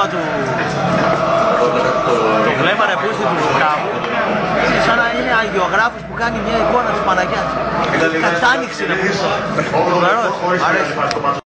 το βλέμμα ρε που είστε του κάπου, σαν να είναι αγιογράφος που κάνει μια εικόνα της Παναγιάς. Κατάνοιξη ρε που είστε. Αρέσει.